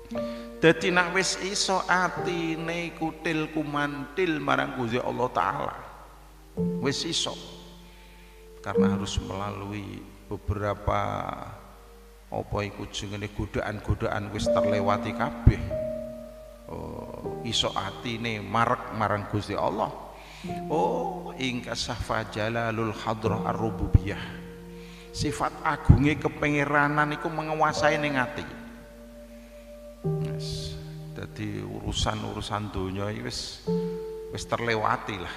Dadi nek wis iso atine kutil kumantil marang Gusti Allah taala, wis iso, karena harus melalui beberapa apa iku jenenge godaan-godaan wis terlewati kabeh. Iso atine marek marang Gusti Allah. Ingkasyafa jalalul hadrah ar-rububiyah, sifat agunge kepengeranan iku menguasai ning ati. Yes. Jadi urusan dunia wis terlewati lah,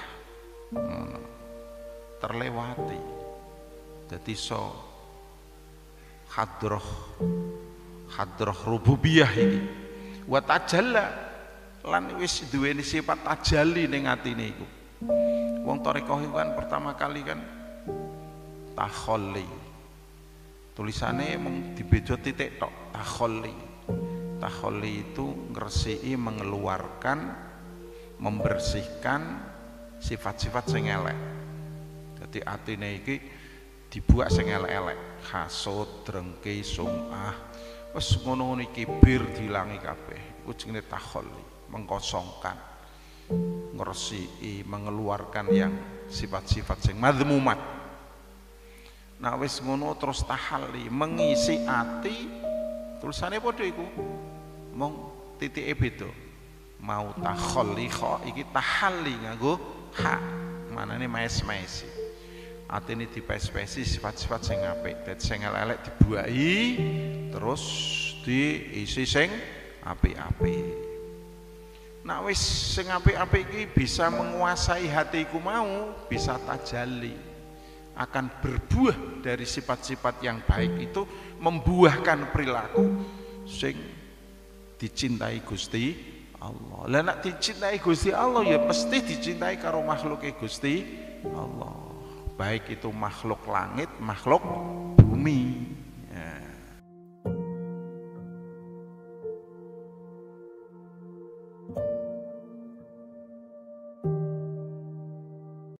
terlewati. Jadi so hadrah rububiyah iki wa tajalla lan wis duweni sifat tajalli ning atine iku. Wong tarekah kan pertama kali kan takhalli, tulisannya mung dibeda titik tok. Takhalli itu ngresiki, mengeluarkan, membersihkan sifat-sifat sing elek. Jadi atine iki dibuat sing elek-elek, hasud, drengki, sum'ah, wis ngono-ngono iki bir dilangi kabeh. Iku jenenge takhalli, mengkosongkan, ngresiki, mengeluarkan yang sifat-sifat sing madzmumat. Nah wis ngono terus tahalli, mengisi ati. Tulisannya padha iku, mong titike beda. Mau takhalli kha iki tahalli nganggo ha, manane maes-maesi. Atine dipes-pesi sifat-sifat sing apik, dadi sing elek dibuahi terus diisi sing apik-apik. Nah wis sing apik-apik iki bisa menguasai hatiku mau, bisa tajalli, akan berbuah dari sifat-sifat yang baik itu, membuahkan perilaku sing dicintai Gusti Allah. Lah nek dicintai Gusti Allah ya mesti dicintai karo makhluke Gusti Allah, baik itu makhluk langit, makhluk bumi.